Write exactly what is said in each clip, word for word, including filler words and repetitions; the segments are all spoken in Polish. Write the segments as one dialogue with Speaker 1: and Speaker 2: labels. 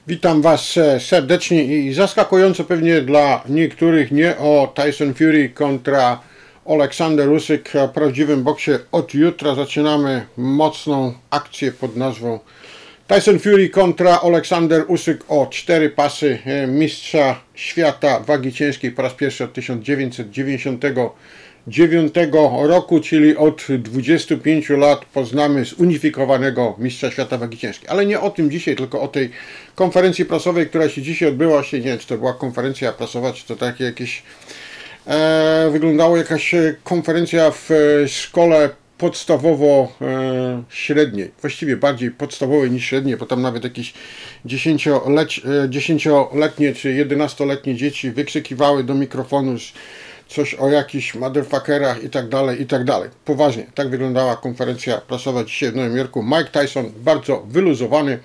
Speaker 1: Witam Was serdecznie i zaskakująco pewnie dla niektórych nie o Tyson Fury kontra Aleksander Usyk w prawdziwym boksie. Od jutra zaczynamy mocną akcję pod nazwą Tyson Fury kontra Aleksander Usyk o cztery pasy mistrza świata wagi ciężkiej po raz pierwszy od tysiąc dziewięćset dziewięćdziesiątego dziewiątego roku, czyli od dwudziestu pięciu lat poznamy zunifikowanego mistrza świata wagi ciężkiej. Ale nie o tym dzisiaj, tylko o tej konferencji prasowej, która się dzisiaj odbyła. Nie wiem, czy to była konferencja prasowa, czy to takie jakieś e, wyglądało jakaś konferencja w szkole podstawowo-średniej, właściwie bardziej podstawowej niż średniej, bo tam nawet jakieś dziesięcioletnie czy jedenastoletnie dzieci wykrzykiwały do mikrofonu coś o jakichś motherfuckerach i tak dalej, i tak dalej. Poważnie, tak wyglądała konferencja prasowa dzisiaj w Nowym Jorku. Mike Tyson bardzo wyluzowany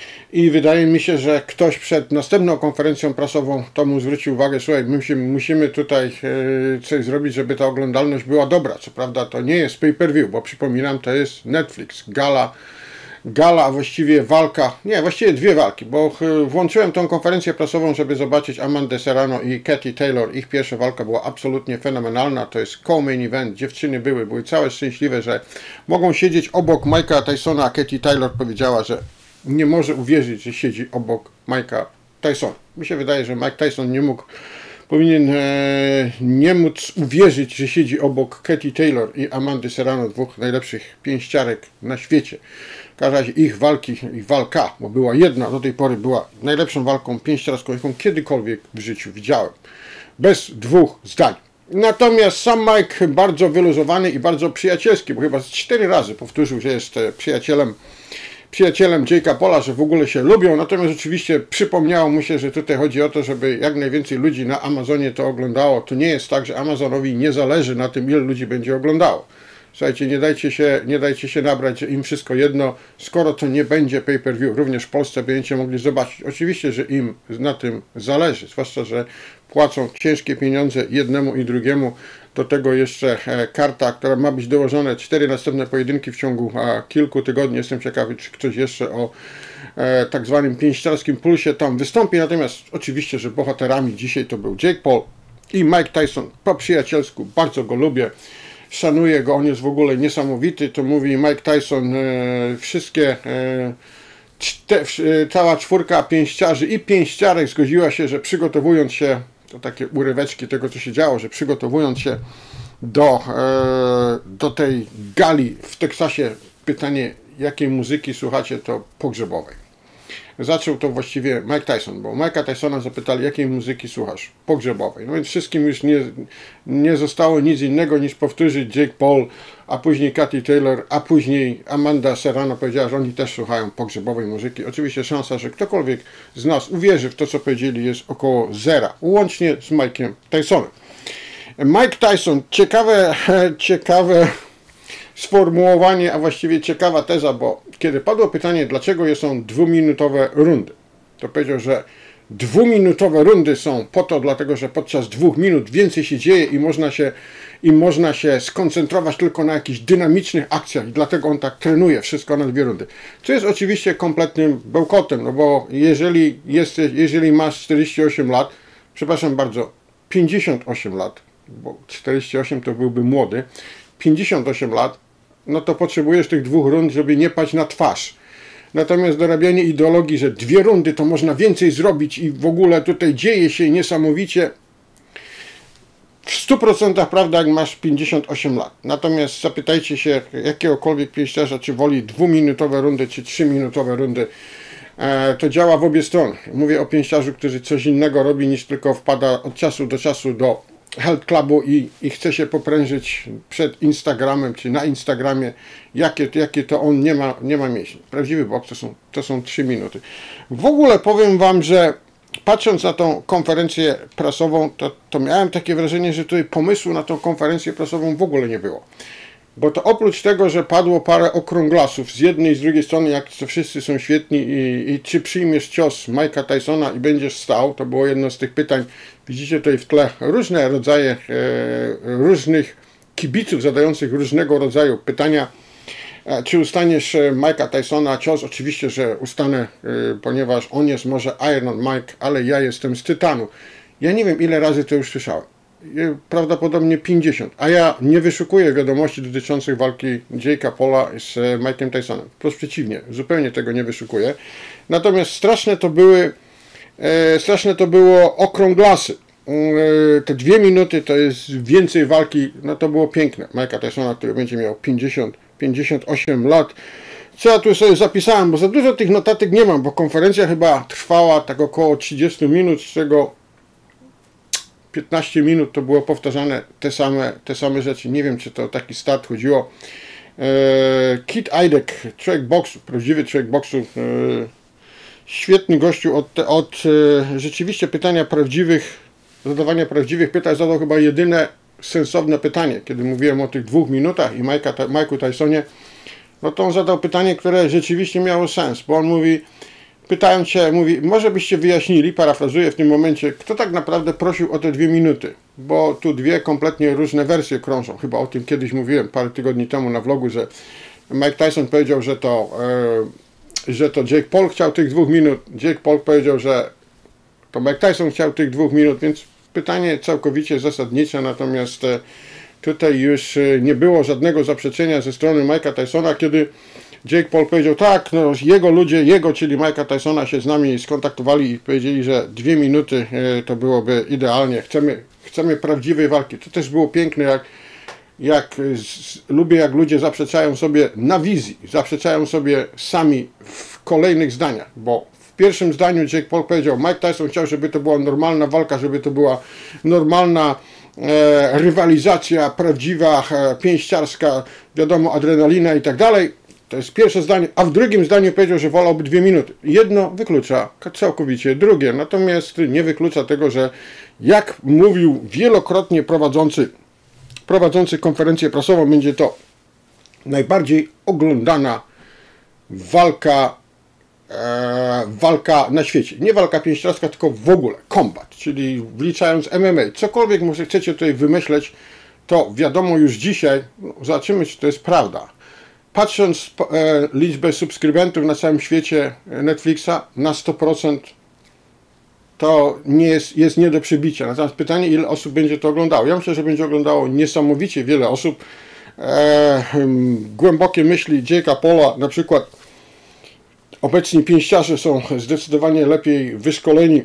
Speaker 1: i wydaje mi się, że ktoś przed następną konferencją prasową to mu zwrócił uwagę: słuchaj, musimy, musimy tutaj e, coś zrobić, żeby ta oglądalność była dobra. Co prawda to nie jest pay-per-view, bo przypominam, to jest Netflix, gala, Gala, a właściwie walka, nie, właściwie dwie walki, bo włączyłem tą konferencję prasową, żeby zobaczyć Amandę Serrano i Katie Taylor. Ich pierwsza walka była absolutnie fenomenalna, to jest co-main event, dziewczyny były, były całe szczęśliwe, że mogą siedzieć obok Mike'a Tysona, a Katie Taylor powiedziała, że nie może uwierzyć, że siedzi obok Mike'a Tysona. Mi się wydaje, że Mike Tyson nie mógł, powinien e, nie móc uwierzyć, że siedzi obok Katie Taylor i Amandy Serrano, dwóch najlepszych pięściarek na świecie. W każdym razie ich walki, ich walka, bo była jedna, do tej pory była najlepszą walką pięściarską, jaką kiedykolwiek w życiu widziałem. Bez dwóch zdań. Natomiast sam Mike bardzo wyluzowany i bardzo przyjacielski, bo chyba cztery razy powtórzył, że jest przyjacielem przyjacielem Jake'a Paula, że w ogóle się lubią. Natomiast oczywiście przypomniało mu się, że tutaj chodzi o to, żeby jak najwięcej ludzi na Amazonie to oglądało. To nie jest tak, że Amazonowi nie zależy na tym, ile ludzi będzie oglądało. Słuchajcie, nie dajcie się, nie dajcie się nabrać, że im wszystko jedno, skoro to nie będzie pay-per-view. Również w Polsce będziecie mogli zobaczyć. Oczywiście, że im na tym zależy, zwłaszcza, że płacą ciężkie pieniądze jednemu i drugiemu. Do tego jeszcze karta, która ma być dołożona, cztery następne pojedynki w ciągu kilku tygodni. Jestem ciekawy, czy ktoś jeszcze o tak zwanym pięściarskim pulsie tam wystąpi. Natomiast oczywiście, że bohaterami dzisiaj to był Jake Paul i Mike Tyson po przyjacielsku. Bardzo go lubię. Szanuję go, on jest w ogóle niesamowity, to mówi Mike Tyson, e, wszystkie, e, czte, e, cała czwórka pięściarzy i pięściarek zgodziła się, że przygotowując się, to takie uryweczki tego, co się działo, że przygotowując się do, e, do tej gali w Teksasie, pytanie, jakiej muzyki słuchacie, to pogrzebowej. Zaczął to właściwie Mike Tyson, bo Mike'a Tysona zapytali, jakiej muzyki słuchasz? Pogrzebowej. No więc wszystkim już nie, nie zostało nic innego niż powtórzyć Jake Paul, a później Katie Taylor, a później Amanda Serrano powiedziała, że oni też słuchają pogrzebowej muzyki. Oczywiście szansa, że ktokolwiek z nas uwierzy w to, co powiedzieli, jest około zera, łącznie z Mike'em Tysonem. Mike Tyson, ciekawe, ciekawe sformułowanie, a właściwie ciekawa teza, bo kiedy padło pytanie, dlaczego są dwuminutowe rundy, to powiedział, że dwuminutowe rundy są po to, dlatego że podczas dwóch minut więcej się dzieje i można się, i można się skoncentrować tylko na jakichś dynamicznych akcjach i dlatego on tak trenuje wszystko na dwie rundy. Co jest oczywiście kompletnym bełkotem, no bo jeżeli, jesteś, jeżeli masz czterdzieści osiem lat, przepraszam bardzo, pięćdziesiąt osiem lat, bo czterdzieści osiem to byłby młody, pięćdziesiąt osiem lat, no to potrzebujesz tych dwóch rund, żeby nie paść na twarz. Natomiast dorabianie ideologii, że dwie rundy to można więcej zrobić i w ogóle tutaj dzieje się niesamowicie, w stu procentach prawda, jak masz pięćdziesiąt osiem lat. Natomiast zapytajcie się jakiegokolwiek pięściarza, czy woli dwuminutowe rundy, czy trzyminutowe rundy. E, to działa w obie strony. Mówię o pięściarzu, który coś innego robi, niż tylko wpada od czasu do czasu do Health Clubu i, i chce się poprężyć przed Instagramem, czy na Instagramie, jakie, jakie to on nie ma, nie ma mięśni. Prawdziwy boks to są, to są trzy minuty. W ogóle powiem wam, że patrząc na tą konferencję prasową, to, to miałem takie wrażenie, że tutaj pomysłu na tą konferencję prasową w ogóle nie było. Bo to oprócz tego, że padło parę okrąglasów z jednej i z drugiej strony, jak to wszyscy są świetni i, i czy przyjmiesz cios Mike'a Tysona i będziesz stał, to było jedno z tych pytań. Widzicie tutaj w tle różne rodzaje, e, różnych kibiców zadających różnego rodzaju pytania Czy ustaniesz Mike'a Tysona? Cios oczywiście, że ustanę, ponieważ on jest może Iron Mike, ale ja jestem z tytanu. Ja nie wiem, ile razy to już słyszałem. Prawdopodobnie pięćdziesiąt. A ja nie wyszukuję wiadomości dotyczących walki Jake'a Paula z Mike'em Tysonem. Wprost przeciwnie, zupełnie tego nie wyszukuję. Natomiast straszne to były, e, straszne to było okrąglasy. E, te dwie minuty to jest więcej walki, no to było piękne. Mike'a Tysona, który będzie miał pięćdziesiąt, pięćdziesiąt osiem lat. Co ja tu sobie zapisałem, bo za dużo tych notatek nie mam, bo konferencja chyba trwała tak około trzydzieści minut, z czego piętnaście minut to było powtarzane te same, te same rzeczy. Nie wiem, czy to o taki start chodziło. Eee, Kit Idek, człowiek boksu, prawdziwy człowiek boksu. Eee, świetny gościu od, te, od e, rzeczywiście pytania prawdziwych, zadawania prawdziwych pytań. Zadał chyba jedyne sensowne pytanie, kiedy mówiłem o tych dwóch minutach i Mike'u Tysonie. No to on zadał pytanie, które rzeczywiście miało sens, bo on mówi, pytają cię, mówi, może byście wyjaśnili, parafrazuję w tym momencie, kto tak naprawdę prosił o te dwie minuty, bo tu dwie kompletnie różne wersje krążą. Chyba o tym kiedyś mówiłem parę tygodni temu na vlogu, że Mike Tyson powiedział, że to, e, że to Jake Paul chciał tych dwóch minut, Jake Paul powiedział, że to Mike Tyson chciał tych dwóch minut, więc pytanie całkowicie zasadnicze, natomiast e, tutaj już nie było żadnego zaprzeczenia ze strony Mike'a Tysona, kiedy Jake Paul powiedział, tak, no, jego ludzie, jego, czyli Mike'a Tysona się z nami skontaktowali i powiedzieli, że dwie minuty e, to byłoby idealnie. Chcemy, chcemy prawdziwej walki. To też było piękne, jak, jak z, lubię, jak ludzie zaprzeczają sobie na wizji, zaprzeczają sobie sami w kolejnych zdaniach, bo w pierwszym zdaniu Jake Paul powiedział, Mike Tyson chciał, żeby to była normalna walka, żeby to była normalna e, rywalizacja, prawdziwa, e, pięściarska, wiadomo, adrenalina i tak dalej. To jest pierwsze zdanie, a w drugim zdaniu powiedział, że wolałby dwie minuty. Jedno wyklucza całkowicie drugie, natomiast nie wyklucza tego, że jak mówił wielokrotnie prowadzący, prowadzący konferencję prasową, będzie to najbardziej oglądana walka, e, walka na świecie. Nie walka pięściarska, tylko w ogóle combat, czyli wliczając M M A. Cokolwiek może chcecie tutaj wymyśleć, to wiadomo już dzisiaj, no, zobaczymy, czy to jest prawda. Patrząc e, liczbę subskrybentów na całym świecie Netflixa na sto procent to nie jest, jest nie do przebicia. Natomiast pytanie, ile osób będzie to oglądało. Ja myślę, że będzie oglądało niesamowicie wiele osób. E, głębokie myśli Jake'a Paula, na przykład obecni pięściarze są zdecydowanie lepiej wyszkoleni,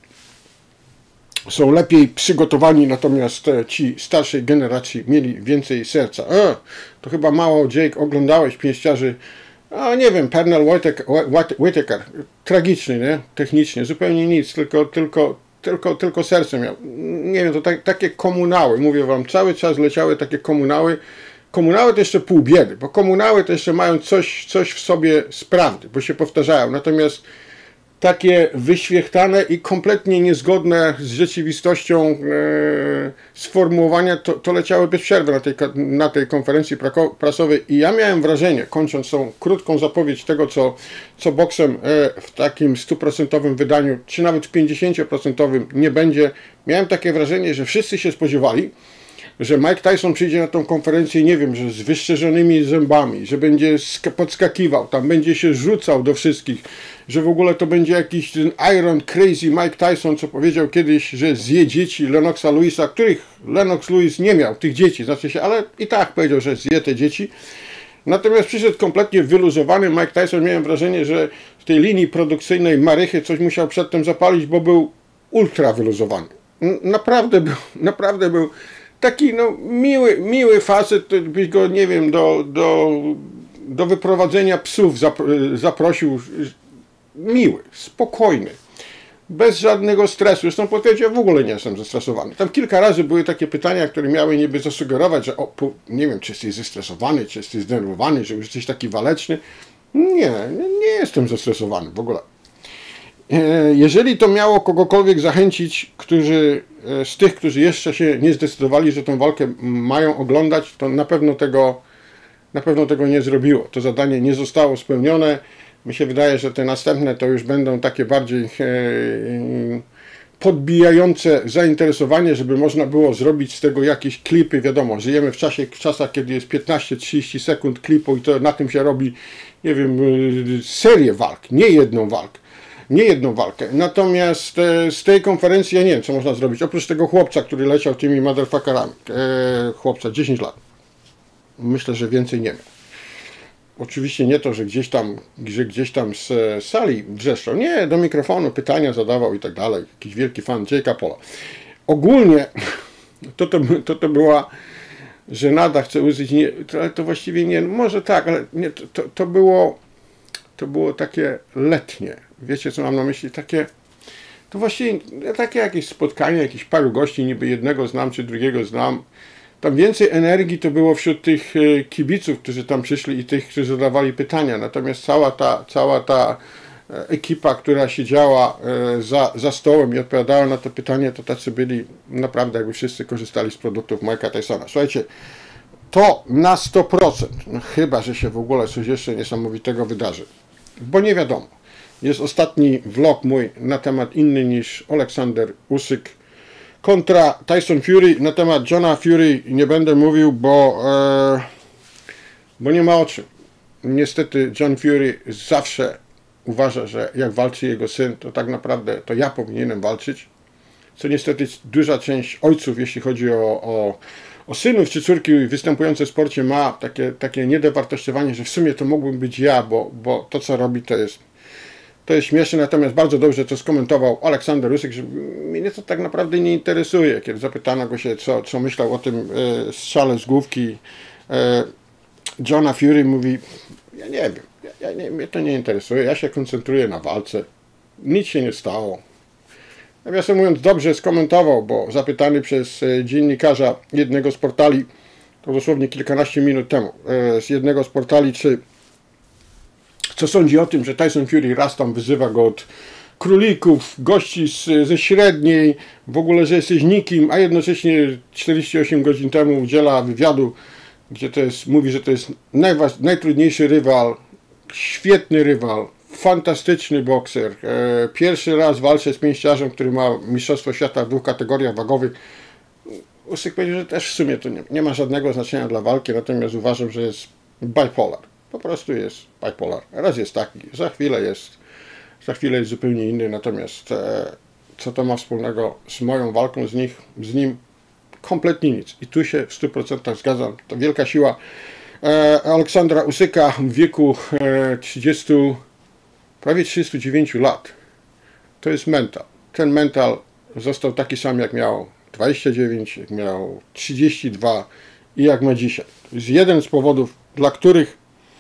Speaker 1: są lepiej przygotowani, natomiast ci starszej generacji mieli więcej serca. E, to chyba mało, Jake, oglądałeś pięściarzy, a nie wiem, Pernell Whitaker, tragiczny, nie? Technicznie, zupełnie nic, tylko, tylko, tylko, tylko serce miał. Nie wiem, to tak, takie komunały, mówię wam, cały czas leciały takie komunały. Komunały to jeszcze pół biedy, bo komunały to jeszcze mają coś, coś w sobie z prawdy, bo się powtarzają, natomiast takie wyświechtane i kompletnie niezgodne z rzeczywistością e, sformułowania, to, to leciały bez przerwy na tej, na tej konferencji prasowej i ja miałem wrażenie, kończąc tą krótką zapowiedź tego, co, co boksem e, w takim stuprocentowym wydaniu, czy nawet pięćdziesięcioprocentowym nie będzie, miałem takie wrażenie, że wszyscy się spodziewali, że Mike Tyson przyjdzie na tą konferencję, nie wiem, że z wyszczerzonymi zębami, że będzie podskakiwał, tam będzie się rzucał do wszystkich, że w ogóle to będzie jakiś ten Iron Crazy Mike Tyson, co powiedział kiedyś, że zje dzieci Lennoxa Lewisa, których Lennox Lewis nie miał, tych dzieci, znaczy się, ale i tak powiedział, że zje te dzieci. Natomiast przyszedł kompletnie wyluzowany Mike Tyson, miałem wrażenie, że w tej linii produkcyjnej Marychy coś musiał przedtem zapalić, bo był ultra wyluzowany. Naprawdę był, naprawdę był taki no, miły, miły facet, byś go, nie wiem, do, do, do wyprowadzenia psów zaprosił. Miły, spokojny, bez żadnego stresu. Zresztą powiedział, ja w ogóle nie jestem zestresowany. Tam kilka razy były takie pytania, które miały niby zasugerować, że o, nie wiem, czy jesteś zestresowany, czy jesteś zdenerwowany, że już jesteś taki waleczny. Nie, nie jestem zestresowany w ogóle. Jeżeli to miało kogokolwiek zachęcić, którzy, z tych, którzy jeszcze się nie zdecydowali, że tę walkę mają oglądać, to na pewno tego, na pewno tego nie zrobiło. To zadanie nie zostało spełnione. Mi się wydaje, że te następne to już będą takie bardziej e, podbijające zainteresowanie, żeby można było zrobić z tego jakieś klipy. Wiadomo, żyjemy w czasie, w czasach, kiedy jest piętnaście trzydzieści sekund klipu i to na tym się robi, nie wiem, serię walk, nie jedną walkę. Nie jedną walkę. Natomiast e, z tej konferencji ja nie wiem, co można zrobić. Oprócz tego chłopca, który leciał tymi motherfuckerami. E, chłopca, dziesięć lat. Myślę, że więcej nie miał. Oczywiście nie to, że gdzieś tam, że gdzieś tam z sali wrzeszczał. Nie, do mikrofonu pytania zadawał i tak dalej. Jakiś wielki fan Jake'a Paula. Ogólnie to, to, to, to była żenada, chcę użyć, nie, to, to właściwie nie, może tak, ale nie, to, to, to było to było takie letnie. Wiecie, co mam na myśli? Takie, to właściwie takie jakieś spotkanie, jakieś paru gości, niby jednego znam, czy drugiego znam. Tam więcej energii to było wśród tych kibiców, którzy tam przyszli i tych, którzy zadawali pytania. Natomiast cała ta, cała ta ekipa, która siedziała za, za stołem i odpowiadała na te pytania, to tacy byli naprawdę, jakby wszyscy korzystali z produktów Mike'a Tysona. Słuchajcie, to na sto procent, no chyba że się w ogóle coś jeszcze niesamowitego wydarzy, bo nie wiadomo. Jest ostatni vlog mój na temat inny niż Aleksander Usyk kontra Tyson Fury. Na temat Johna Fury nie będę mówił, bo, e, bo nie ma o czym. Niestety John Fury zawsze uważa, że jak walczy jego syn, to tak naprawdę to ja powinienem walczyć. Co niestety duża część ojców, jeśli chodzi o, o, o synów czy córki występujące w sporcie, ma takie, takie niedowartościowanie, że w sumie to mógłbym być ja, bo, bo to co robi to jest To jest śmieszne, natomiast bardzo dobrze to skomentował Aleksander Usyk, że mnie to tak naprawdę nie interesuje. Kiedy zapytano go się, co, co myślał o tym e, strzale z główki e, Johna Fury, mówi, ja nie wiem, ja, ja nie, mnie to nie interesuje, ja się koncentruję na walce, nic się nie stało. Nawiasem mówiąc, dobrze skomentował, bo zapytany przez e, dziennikarza jednego z portali, to dosłownie kilkanaście minut temu, e, z jednego z portali, czy co sądzi o tym, że Tyson Fury raz tam wyzywa go od królików, gości z, ze średniej, w ogóle, że jesteś nikim, a jednocześnie czterdzieści osiem godzin temu udziela wywiadu, gdzie to jest, mówi, że to jest najważ, najtrudniejszy rywal, świetny rywal, fantastyczny bokser. E, pierwszy raz walczę z pięściarzem, który ma mistrzostwo świata w dwóch kategoriach wagowych. Usyk powiedział, że też w sumie to nie, nie ma żadnego znaczenia dla walki, natomiast uważam, że jest bipolar. Po prostu jest bipolar. Raz jest taki, za chwilę jest, za chwilę jest zupełnie inny, natomiast e, co to ma wspólnego z moją walką z, nich, z nim? Kompletnie nic. I tu się w stu procentach zgadzam. To wielka siła e, Aleksandra Usyka w wieku e, trzydziestu, prawie trzydziestu dziewięciu lat. To jest mental. Ten mental został taki sam, jak miał dwadzieścia dziewięć, jak miał trzydzieści dwa i jak ma dzisiaj. To jest jeden z powodów, dla których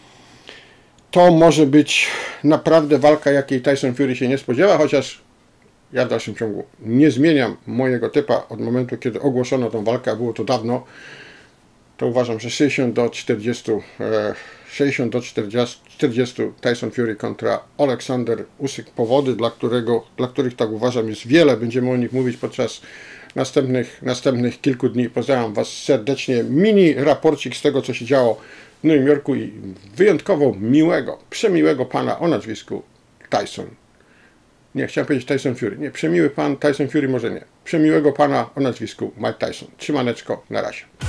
Speaker 1: to może być naprawdę walka, jakiej Tyson Fury się nie spodziewa, chociaż ja w dalszym ciągu nie zmieniam mojego typa od momentu, kiedy ogłoszono tą walkę, a było to dawno. To uważam, że sześćdziesiąt do czterdziestu, sześćdziesiąt do czterdziestu Tyson Fury kontra Aleksander Usyk. Powody, dla, którego, dla których tak uważam, jest wiele. Będziemy o nich mówić podczas następnych, następnych kilku dni. Pozdrawiam Was serdecznie. Mini raporcik z tego, co się działo w Nowym Jorku i wyjątkowo miłego, przemiłego pana o nazwisku Tyson. Nie, chciałem powiedzieć Tyson Fury. Nie, przemiły pan Tyson Fury może nie. Przemiłego pana o nazwisku Mike Tyson. Trzymaneczko, na razie.